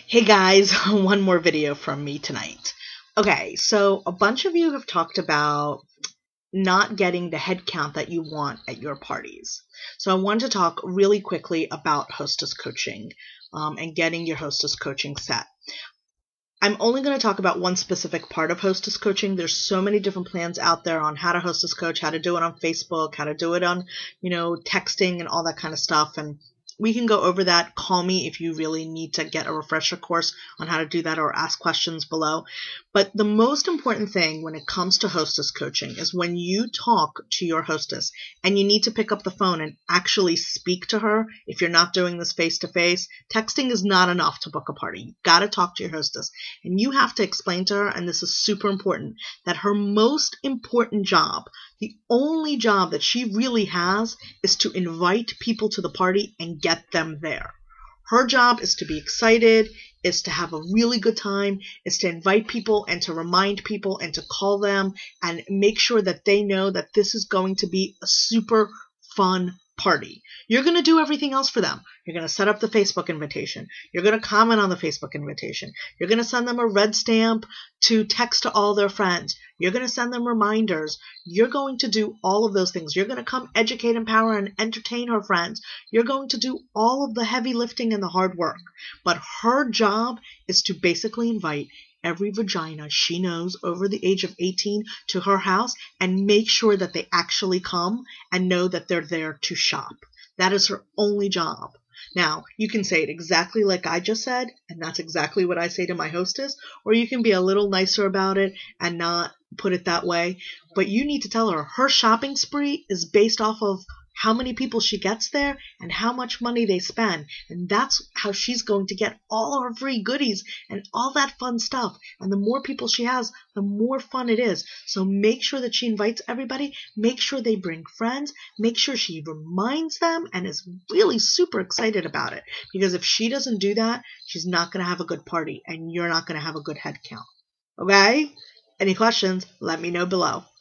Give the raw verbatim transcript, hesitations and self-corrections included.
Hey guys, one more video from me tonight. Okay, so a bunch of you have talked about not getting the head count that you want at your parties. So I wanted to talk really quickly about hostess coaching um, and getting your hostess coaching set. I'm only going to talk about one specific part of hostess coaching. There's so many different plans out there on how to hostess coach, how to do it on Facebook, how to do it on, you know, texting and all that kind of stuff. And we can go over that. Call me if you really need to get a refresher course on how to do that or ask questions below. But the most important thing when it comes to hostess coaching is when you talk to your hostess and you need to pick up the phone and actually speak to her. If you're not doing this face to face, texting is not enough to book a party. You got to talk to your hostess and you have to explain to her, and this is super important, that her most important job, the only job that she really has, is to invite people to the party and get them there. Her job is to be excited, is to have a really good time, is to invite people and to remind people and to call them and make sure that they know that this is going to be a super fun party. You're going to do everything else for them. You're going to set up the Facebook invitation. You're going to comment on the Facebook invitation. You're going to send them a red stamp to text to all their friends. You're going to send them reminders. You're going to do all of those things. You're going to come educate, empower, and entertain her friends. You're going to do all of the heavy lifting and the hard work. But her job is to basically invite every vagina she knows over the age of eighteen to her house and make sure that they actually come and know that they're there to shop. That is her only job. Now, you can say it exactly like I just said, and that's exactly what I say to my hostess, or you can be a little nicer about it and not put it that way. But you need to tell her her shopping spree is based off of how many people she gets there and how much money they spend. And that's how she's going to get all her free goodies and all that fun stuff. And the more people she has, the more fun it is. So make sure that she invites everybody. Make sure they bring friends. Make sure she reminds them and is really super excited about it. Because if she doesn't do that, she's not going to have a good party and you're not going to have a good head count. Okay? Any questions? Let me know below.